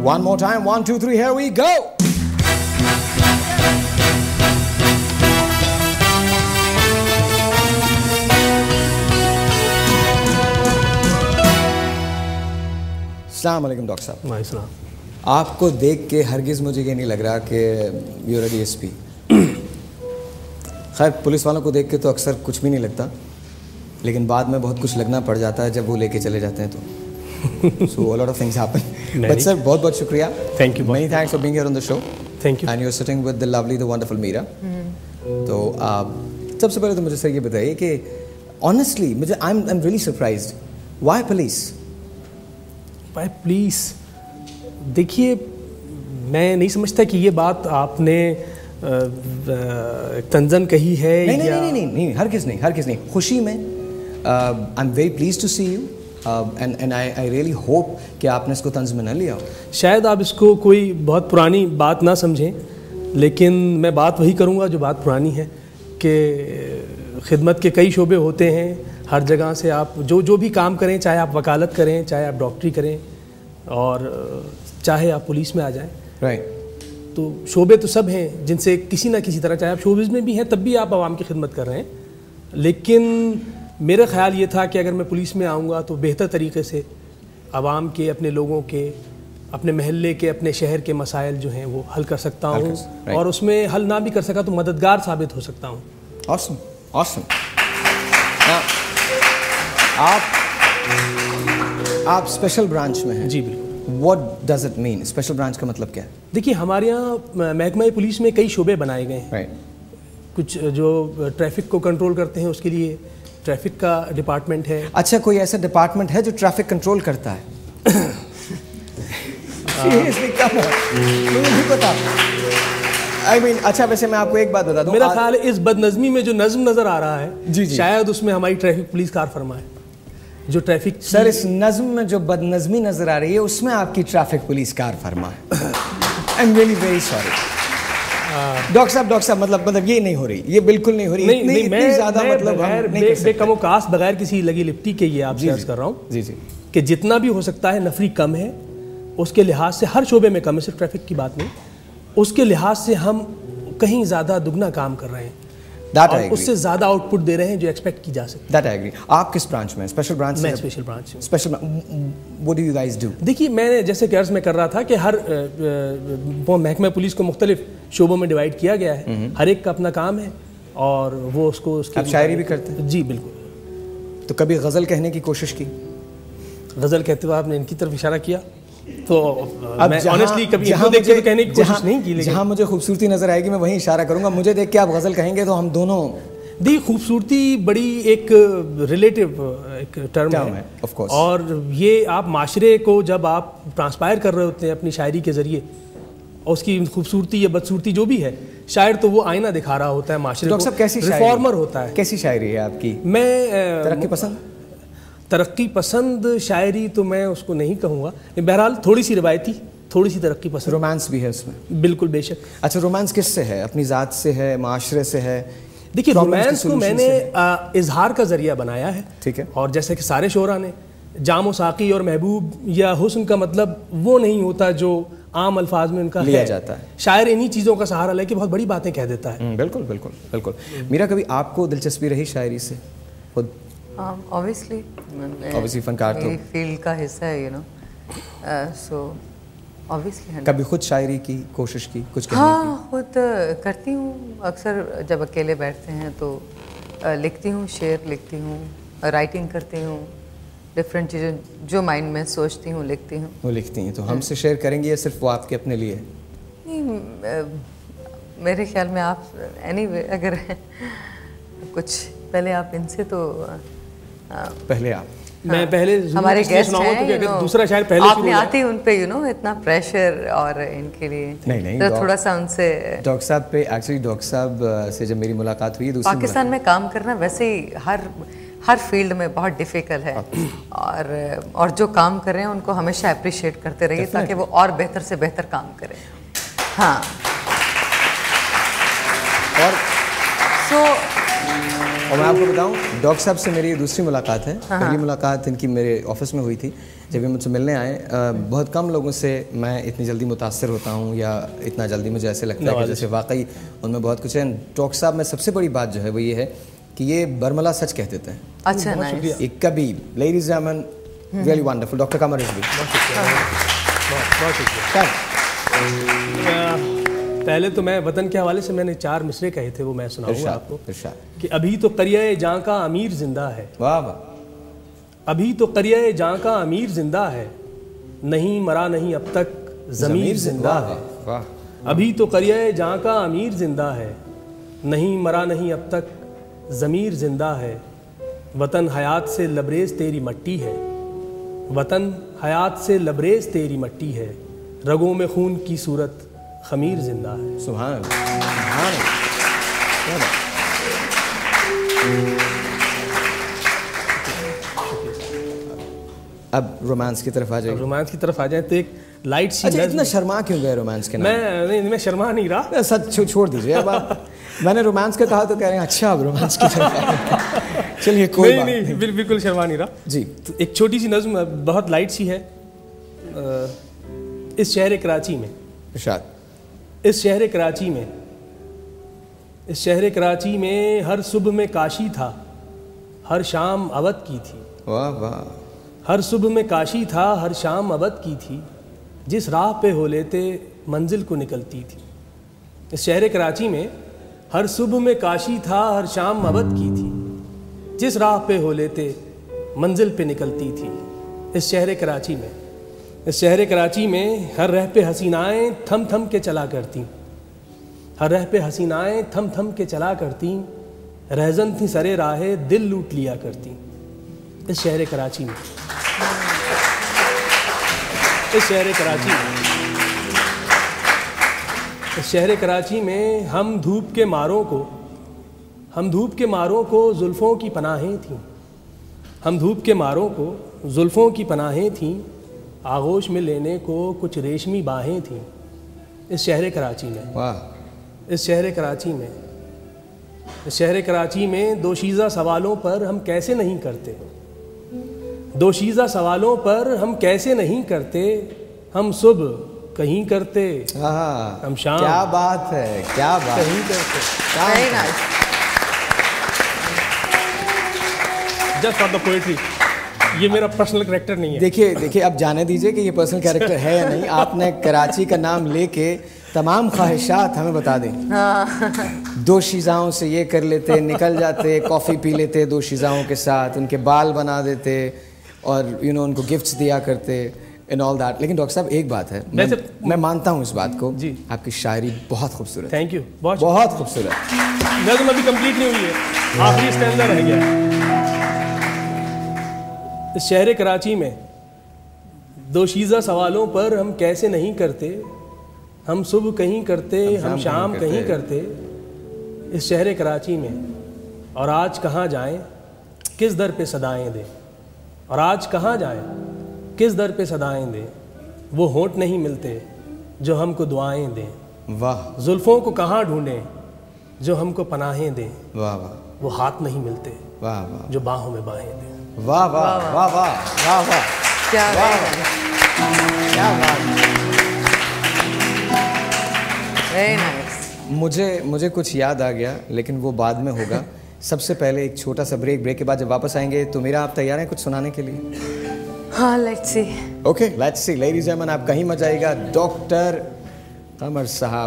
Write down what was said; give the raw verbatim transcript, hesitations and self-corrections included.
One more time. One, two, three. Here we go. अस्सलाम वालेकुम doctor साहब। वालेकुम। आपको देख के हरगिज़ मुझे ये नहीं लग रहा कि you are D S P. खैर पुलिस वालों को देख के तो अक्सर कुछ भी नहीं लगता, लेकिन बाद में बहुत कुछ लगना पड़ जाता है जब वो लेके चले जाते हैं तो। So a lot of things happen. But sir बहुत बहुत शुक्रिया। Thank you. Many thanks for being here on the show. Thank you. And you are sitting with the lovely the wonderful Meera. तो आप सबसे पहले तो मुझे सर ये बताइए कि ऑनेस्टली मुझे I am I am really surprised, why police? भाई प्लीज़ देखिए, मैं नहीं समझता कि ये बात आपने तंजन कही है। नहीं या... नहीं नहीं नहीं नहीं हर किस नहीं हर किस नहीं खुशी में। I am very please to see you and and I I really hope कि आपने इसको तंज में न लिया हो। शायद आप इसको कोई बहुत पुरानी बात ना समझें, लेकिन मैं बात वही करूँगा जो बात पुरानी है कि खिदमत के कई शोबे होते हैं। हर जगह से आप जो जो भी काम करें, चाहे आप वकालत करें, चाहे आप डॉक्टरी करें, और चाहे आप पुलिस में आ जाएं, राइट right. तो शोबे तो सब हैं जिनसे किसी ना किसी तरह, चाहे आप शोबिज़ में भी हैं तब भी आप आवाम की खिदमत कर रहे हैं। लेकिन मेरा ख्याल ये था कि अगर मैं पुलिस में आऊँगा तो बेहतर तरीके से आवाम के, अपने लोगों के, अपने महल्ले के, अपने शहर के मसाइल जो हैं वो हल कर सकता हूँ, right. और उसमें हल ना भी कर सका तो मददगार साबित हो सकता हूँ। Awesome awesome. आप आप स्पेशल ब्रांच में हैं? जी बिल्कुल। What does it mean? Special branch का मतलब क्या है? देखिए, हमारे यहाँ महकमा पुलिस में कई शोबे बनाए गए हैं। right. कुछ जो ट्रैफिक को कंट्रोल करते हैं उसके लिए ट्रैफिक का डिपार्टमेंट है। अच्छा, कोई ऐसा डिपार्टमेंट है जो ट्रैफिक कंट्रोल करता है? Seriously, come on. मुझे नहीं पता। I mean, अच्छा वैसे मैं आपको एक बात बता दूं, मेरा ख्याल है इस बदनज़मी में जो नज़्म नज़र आ रहा है, जी जी, शायद उसमें हमारी ट्रैफिक पुलिस कार फरमा है। जो ट्रैफिक सर, इस नज़्म में जो बदनज़मी नज़र आ रही है उसमें आपकी ट्रैफिक पुलिस कार फरमा है। I am really very sorry doctor साहब। डॉक्टर साहब मतलब मतलब ये नहीं हो रही, ये बिल्कुल नहीं हो रही। नहीं, इतनी, नहीं, इतनी मैं ज़्यादा मतलब बगैर बे, बेकमो कास बगैर किसी लगी लिपटी के ये आपसे अर्ज़ कर रहा हूँ जी जी कि जितना भी हो सकता है नफरी कम है, उसके लिहाज से हर शोबे में कम है, सिर्फ ट्रैफिक की बात नहीं, उसके लिहाज से हम कहीं ज़्यादा दुगना काम कर रहे हैं। That और उससे ज़्यादा आउटपुट दे रहे हैं जो एक्सपेक्ट की जा सकती है। That I agree. आप किस ब्रांच में? Special branch? मैं स्पेशल ब्रांच में। Special What do you guys do? देखिए, मैंने जैसे कर्ज में कर रहा था कि हर वो महकमा पुलिस को मुख्तलिफ शोबों में डिवाइड किया गया है, हर एक का अपना काम है और वो उसको उसके। आप शायरी भी करते हैं? जी बिल्कुल। तो कभी गज़ल कहने की कोशिश की? गज़ल कहते हुए आपने इनकी तरफ इशारा किया तो अब मैं ऑनेस्टली कभी इनको देख के तो कहने की कोशिश नहीं की, लेकिन जहाँ मुझे खूबसूरती नजर आएगी मैं वहीं इशारा करूंगा। मुझे देख के आप गज़ल कहेंगे तो हम दोनों। दी खूबसूरती बड़ी एक रिलेटिव एक टर्म है, है of course. और ये आप माशरे को जब आप ट्रांसपायर कर रहे होते हैं अपनी शायरी के ज़रिए, और उसकी खूबसूरती या बदसूरती जो भी है, शायर तो वो आईना दिखा रहा होता है माशरे को, कैसी रिफॉर्मर होता है। कैसी शायरी है आपकी? मैं तरक्की पसंद तरक्की पसंद शायरी तो मैं उसको नहीं कहूँगा, बहरहाल थोड़ी सी रिवायती, थोड़ी सी तरक्की पसंद। रोमांस भी है उसमें? बिल्कुल, बेशक। अच्छा, रोमांस किससे है? अपनी ज़ात से है, माशरे से है? देखिए, रोमांस को मैंने इजहार का जरिया बनाया है, ठीक है, और जैसे कि सारे शोरा ने, जाम साकी और महबूब या हुस्न का मतलब वो नहीं होता जो आम अल्फाज में उनका लिया है। जाता है। शायर इन्हीं चीज़ों का सहारा लेके बहुत बड़ी बातें कह देता है। बिल्कुल बिल्कुल बिल्कुल। मीरा, कभी आपको दिलचस्पी रही शायरी से? खुद ऑब्वियसली ऑब्वियसली फनकार तो फील्ड का हिस्सा है, यू नो, सो ऑब्वियसली। कभी खुद शायरी की कोशिश की, कुछ कहने हाँ की? खुद करती हूँ अक्सर, जब अकेले बैठते हैं तो लिखती हूँ, शेर लिखती हूँ, राइटिंग करती हूँ, डिफरेंट चीज़ें जो माइंड में सोचती हूँ लिखती हूँ। वो लिखती हैं तो हमसे शेयर करेंगी या सिर्फ वो आपके अपने लिए? नहीं, मेरे ख्याल में आप एनीवे अगर कुछ पहले आप इनसे तो आ, पहले आप हाँ, मैं पहले हमारे गेस्ट हैं, तो अगर दूसरा शायर पहले आपने आते ही उन पे, यू नो, इतना प्रेशर और इनके लिए नहीं नहीं तो थोड़ा सा उनसे। डॉक्टर साहब पे एक्चुअली डॉक्टर साहब से जब मेरी मुलाकात हुई, पाकिस्तान में काम करना वैसे ही हर हर फील्ड में बहुत डिफिकल्ट है, और और जो काम कर रहे हैं उनको हमेशा अप्रिशिएट करते रहिए ताकि वो और बेहतर से बेहतर काम करें। हाँ, और सो और मैं आपको बताऊं, डॉक्टर साहब से मेरी दूसरी मुलाकात है। पहली मुलाकात इनकी मेरे ऑफिस में हुई थी, जब ये मुझसे मिलने आए। आ, बहुत कम लोगों से मैं इतनी जल्दी मुतासर होता हूँ या इतना जल्दी मुझे ऐसे लगता है कि जैसे वाकई उनमें बहुत कुछ है। डॉक्टर साहब में सबसे बड़ी बात जो है वो ये है कि ये बरमला सच कह देते हैं। अच्छा, नाइस। एक कभी ladies and really wonderful. Doctor Qamar Rizvi, बहुत शुक्रिया। पहले तो मैं वतन के हवाले से मैंने चार मिसरे कहे थे, वो मैं सुनाऊंगा आपको कि अभी तो करिया जां का अमीर जिंदा है। वाह वाह। अभी तो करिया जां का अमीर जिंदा है, नहीं मरा नहीं अब तक ज़मीर जिंदा है। वाह। अभी तो करिया जां का अमीर जिंदा है, नहीं मरा नहीं अब तक ज़मीर जिंदा है। वतन हयात से लबरेज तेरी मट्टी है, वतन हयात से लबरेज तेरी मट्टी है। रगों में खून की सूरत खमीर जिंदा है। सुभान अल्लाह, सुभान अल्लाह। क्या बात। अब रोमांस की तरफ आ जाए। रोमांस की तरफ आ जाए तो एक लाइट सी। अच्छा, इतना शर्मा क्यों गए रोमांस के नाम? मैं नहीं, मैं शर्मा नहीं रहा। सच छो, छोड़ दीजिए अब आप। मैंने रोमांस का कहा तो कह रहे हैं अच्छा अब रोमांस की तरफ। चलिए कोई नहीं, बात नहीं, नहीं, बिल, बिल्कुल शर्मा नहीं रहा जी। तो एक छोटी सी नज़्म बहुत लाइट सी है। इस शहर कराची में, इरशाद। इस शहर कराची में, इस शहर कराची में हर सुबह में काशी था, हर शाम अवध की थी। वाह वाह। हर सुबह में काशी था, हर शाम अवध की थी। जिस राह पे हो लेते मंजिल को निकलती थी। इस शहर कराची में हर सुबह में काशी था, हर शाम अवध की थी। जिस राह पे हो लेते मंजिल पे निकलती थी। इस शहर कराची में, इस शहर कराची में हर रह पे हसीनाएं थम थम के चला करती। हर रह पे हसीनाएं थम थम के चला करती। रहजन थी सरे राहे दिल लूट लिया करती। इस शहर कराची में, इस शहर कराची में, इस शहर कराची में हम धूप के मारों को, हम धूप के मारों को जुल्फ़ों की पनाहें थीं। हम धूप के मारों को जुल्फ़ों की पनाहें थीं। आगोश में लेने को कुछ रेशमी बाहें थीं। इस शहर कराची में, वाह। इस शहर कराची में, इस शहर कराची में दोशीज़ा सवालों पर हम कैसे नहीं करते। दोशीज़ा सवालों पर हम कैसे नहीं करते। हम सुबह कहीं करते, हाँ, हम शाम। क्या बात है, क्या बात। कहीं करते। Very nice. Just for the poetry. ये मेरा पर्सनल कैरेक्टर नहीं है। देखिए देखिए, अब जाने दीजिए कि ये पर्सनल कैरेक्टर है या नहीं। आपने कराची का नाम लेके तमाम ख्वाहिशात हमें बता दें। दो शीज़ाओं से ये कर लेते, निकल जाते, कॉफ़ी पी लेते दो शीज़ाओं के साथ, उनके बाल बना देते और यू नो उनको गिफ्ट्स दिया करते इन ऑल दैट। लेकिन डॉक्टर साहब एक बात है, मैं, मैं मानता हूँ इस बात को जी, आपकी शायरी बहुत खूबसूरत। Thank you. बहुत बहुत खूबसूरत। नज़्म अभी कंप्लीट नहीं हुई है, आखिरी स्टैंजा रह गया है। इस शहर कराची में दोशीज़ा सवालों पर हम कैसे नहीं करते। हम सुबह कहीं करते, हम शाम कहीं करते। इस शहर कराची में, और आज कहाँ जाएं, किस दर पे सदाएं दें। और आज कहाँ जाएं, किस दर पे सदाएं दें। वो होंठ नहीं मिलते जो हमको दुआएं दें। वाह। जुल्फ़ों को कहाँ ढूंढें जो हमको पनाहें दें। वाह वाह। वो हाथ नहीं मिलते वाह वाह जो बाहों में बाहें दें। वाह वाह वाह वाह वाह वाह। क्या वाह, क्या बात। Very nice. मुझे मुझे कुछ याद आ गया, लेकिन वो बाद में होगा। सबसे पहले एक छोटा सा ब्रेक। ब्रेक के बाद जब वापस आएंगे तो मेरा आप तैयार हैं कुछ सुनाने के लिए? हाँ, let's see. Okay, let's see. Ladies and gentleman, आप कहीं मत जाइएगा। डॉक्टर कमर साहब